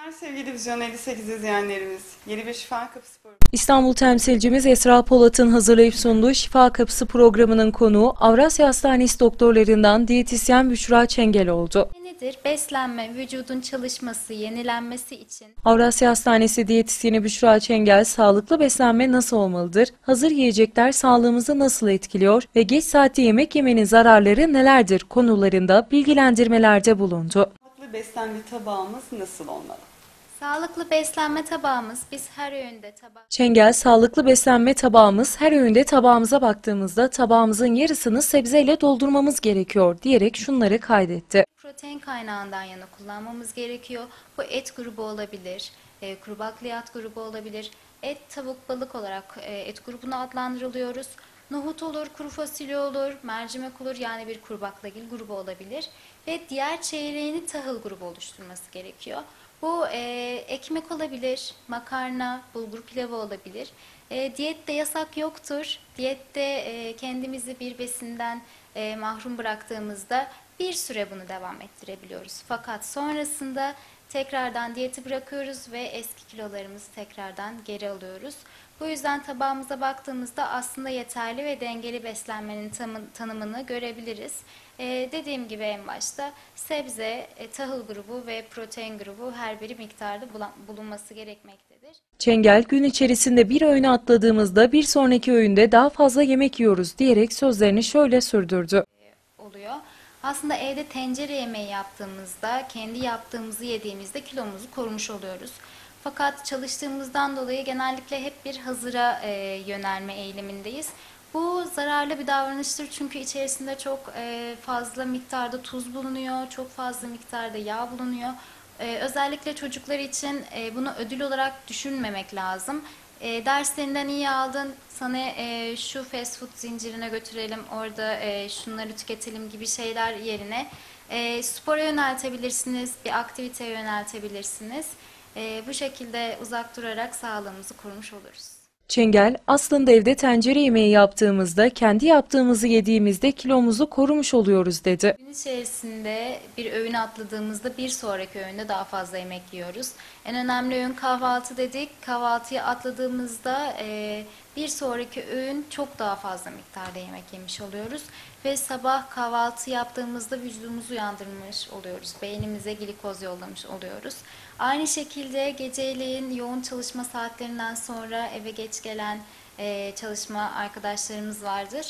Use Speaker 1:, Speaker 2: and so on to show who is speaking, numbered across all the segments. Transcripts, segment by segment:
Speaker 1: Sevgili Vizyon 58 izleyenlerimiz, yeni bir Şifa Kapısı programı.
Speaker 2: İstanbul temsilcimiz Esra Polat'ın hazırlayıp sunduğu Şifa Kapısı programının konuğu Avrasya Hastanesi doktorlarından diyetisyen Büşra Çengel oldu.
Speaker 3: Nedir? Beslenme, vücudun çalışması, yenilenmesi için.
Speaker 2: Avrasya Hastanesi diyetisyeni Büşra Çengel, sağlıklı beslenme nasıl olmalıdır, hazır yiyecekler sağlığımızı nasıl etkiliyor ve geç saatte yemek yemenin zararları nelerdir konularında bilgilendirmelerde bulundu.
Speaker 1: Sağlıklı beslenme tabağımız nasıl olmalı?
Speaker 3: Sağlıklı beslenme tabağımız biz her öğünde
Speaker 2: Çengel, sağlıklı beslenme tabağımız her öğünde tabağımıza baktığımızda tabağımızın yarısını sebzeyle doldurmamız gerekiyor diyerek şunları kaydetti.
Speaker 3: protein kaynağından yana kullanmamız gerekiyor. Bu et grubu olabilir, kuru bakliyat grubu olabilir. Et, tavuk, balık olarak et grubuna adlandırılıyoruz. Nohut olur, kuru fasulye olur, mercimek olur, yani bir kuru baklagil grubu olabilir. Ve diğer çeyreğini tahıl grubu oluşturması gerekiyor. Bu ekmek olabilir, makarna, bulgur pilavı olabilir. Diyette yasak yoktur. Diyette kendimizi bir besinden mahrum bıraktığımızda bir süre bunu devam ettirebiliyoruz. Fakat sonrasında tekrardan diyeti bırakıyoruz ve eski kilolarımızı tekrardan geri alıyoruz. Bu yüzden tabağımıza baktığımızda aslında yeterli ve dengeli beslenmenin tanımını görebiliriz. Dediğim gibi en başta sebze, tahıl grubu ve protein grubu her biri miktarda bulunması gerekmektedir.
Speaker 2: Çengel, gün içerisinde bir öğünü atladığımızda bir sonraki öğünde daha fazla yemek yiyoruz diyerek sözlerini şöyle sürdürdü.
Speaker 3: Oluyor. Aslında evde tencere yemeği yaptığımızda, kendi yaptığımızı yediğimizde kilomuzu korumuş oluyoruz. Fakat çalıştığımızdan dolayı genellikle hep bir hazıra yönelme eğilimindeyiz. Bu zararlı bir davranıştır çünkü içerisinde çok fazla miktarda tuz bulunuyor, çok fazla miktarda yağ bulunuyor. Özellikle çocuklar için bunu ödül olarak düşünmemek lazım. Derslerinden iyi aldın, sana şu fast food zincirine götürelim, orada şunları tüketelim gibi şeyler yerine spora yöneltebilirsiniz, bir aktiviteye yöneltebilirsiniz. Bu şekilde uzak durarak sağlığımızı korumuş oluruz.
Speaker 2: Çengel, aslında evde tencere yemeği yaptığımızda, kendi yaptığımızı yediğimizde kilomuzu korumuş oluyoruz dedi.
Speaker 3: Gün içerisinde bir öğün atladığımızda bir sonraki öğünde daha fazla yemek yiyoruz. En önemli öğün kahvaltı dedik. Kahvaltıyı atladığımızda bir sonraki öğün çok daha fazla miktarda yemek yemiş oluyoruz. Ve sabah kahvaltı yaptığımızda vücudumuzu uyandırmış oluyoruz. Beynimize glikoz yollamış oluyoruz. Aynı şekilde geceleyin yoğun çalışma saatlerinden sonra eve geç gelen çalışma arkadaşlarımız vardır.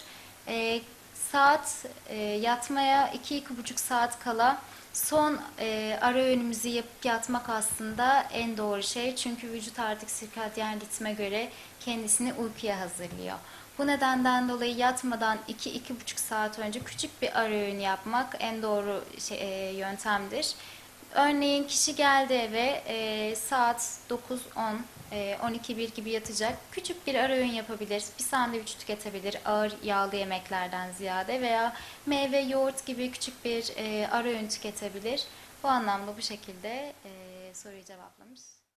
Speaker 3: Yatmaya 2-2,5 saat kala son ara öğünümüzü yapıp yatmak aslında en doğru şey. Çünkü vücut artık sirkadyen ritme göre kendisini uykuya hazırlıyor. Bu nedenden dolayı yatmadan 2-2,5 saat önce küçük bir ara öğün yapmak en doğru yöntemdir. Örneğin kişi geldi eve saat 9-10, 12-1 gibi yatacak. Küçük bir ara öğün yapabilir. Bir sandviç tüketebilir ağır yağlı yemeklerden ziyade veya meyve, yoğurt gibi küçük bir ara öğün tüketebilir. Bu anlamda bu şekilde soruyu cevaplamış.